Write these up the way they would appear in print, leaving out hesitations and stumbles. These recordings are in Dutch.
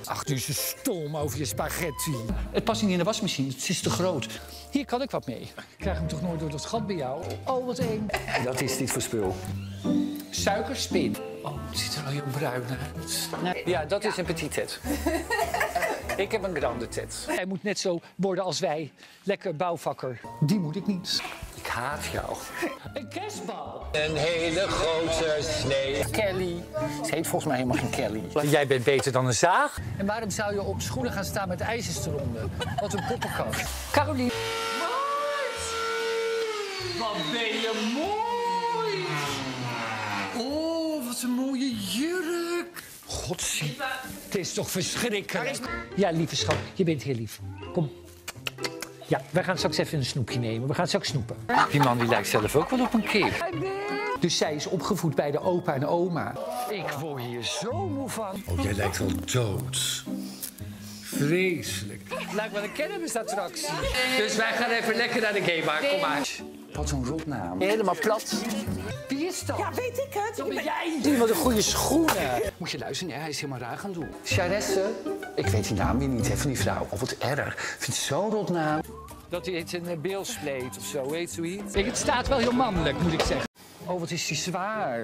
Ach, nu is ze stom over je spaghetti. Het past niet in de wasmachine, het is te groot. Hier kan ik wat mee. Ik krijg hem toch nooit door dat gat bij jou? Oh, wat eng. Dat is dit voor spul. Suikerspin. Oh, het ziet er al heel bruin uit. Ja, dat is een petit tet. Ik heb een grande tet. Hij moet net zo worden als wij. Lekker bouwvakker. Die moet ik niet. Ik haat jou. Een kerstbal. Een hele grote snee. Kelly. Ze heet volgens mij helemaal geen Kelly. Jij bent beter dan een zaag. En waarom zou je op schoenen gaan staan met ijzers eronder? Wat een poppenkast. Caroline. Wat ben je mooi. Oh, wat een mooie jurk. Godzie. Het is toch verschrikkelijk. Ja, lieve schat, je bent heel lief. Kom. Ja, wij gaan straks even een snoepje nemen. We gaan straks snoepen. Die man die lijkt zelf ook wel op een kip. Dus zij is opgevoed bij de opa en oma. Ik word hier zo moe van. Oh, jij lijkt wel dood. Vreselijk. Het lijkt wel een cannabisattractie. Dus wij gaan even lekker naar de gaybar. Kom maar. Wat een rotnaam. Helemaal plat. Wie is dat? Ja, weet ik het. Dat ben jij. Wat een goede schoenen. Moet je luisteren, hè? Hij is helemaal raar gaan doen. Charesse. Ik weet die naam weer niet, hè, van die vrouw. Oh, wat erg. Ik vind het zo'n rotnaam. Dat heet een beelspleet of zo, weet zoiets. Het staat wel heel mannelijk, moet ik zeggen. Oh, wat is die zwaar.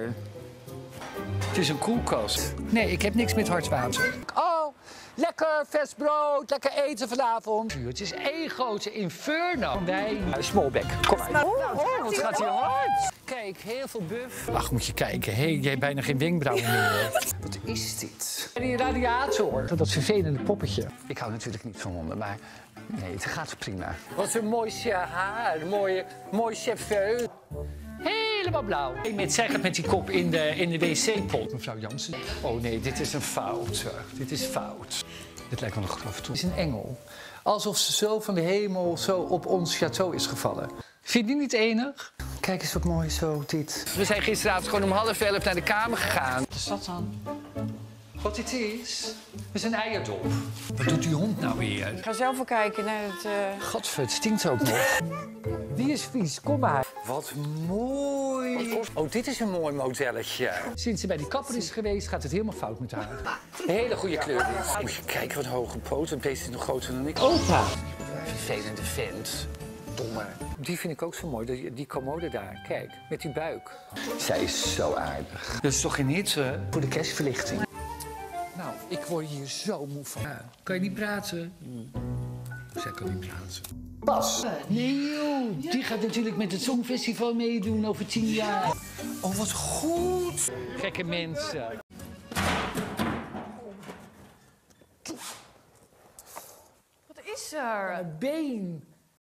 Het is een koelkast. Nee, ik heb niks met hartwater. Oh, lekker vers brood, lekker eten vanavond. Het is één grote inferno. Wijn. Smolbek, kom maar. Oh, wat gaat hier hard. Kijk, heel veel buff. Ach, moet je kijken. Hey, jij hebt bijna geen wenkbrauwen meer. Wat is dit? En die radiator. Dat vervelende poppetje. Ik hou natuurlijk niet van honden, maar nee, het gaat prima. Wat een mooi haar. Mooi cheveux. Helemaal blauw. Met zeg het met die kop in de wc-pot. Mevrouw Jansen. Oh nee, dit is een fout. Dit is fout. Dit lijkt wel een graf toe. Het is een engel. Alsof ze zo van de hemel zo op ons château is gevallen. Vind je niet enig? Kijk eens wat mooi zo, dit. We zijn gisteravond gewoon om 10:30 naar de kamer gegaan. Wat is dat dan? Wat dit is? Dat is een eierdop. Wat doet die hond nou weer? Ik ga zelf wel kijken naar het... Godver, het stinkt ook nog. Die is vies, kom maar. Wat mooi. Oh, dit is een mooi modelletje. Sinds ze bij die kapper is geweest, gaat het helemaal fout met haar. Een hele goede kleur dit. Moet je kijken wat hoge poten. Deze is nog groter dan ik. Opa. Vervelende vent. Domme. Die vind ik ook zo mooi, die commode daar. Kijk, met die buik. Zij is zo aardig. Dat is toch geen hitte? Voor de kerstverlichting. Nou, ik word hier zo moe van. Ja. Kan je niet praten? Zij kan niet praten. Bas. Nee joh, die gaat natuurlijk met het Songfestival meedoen over 10 jaar. Oh, wat goed. Gekke mensen. Wat is er? Een been.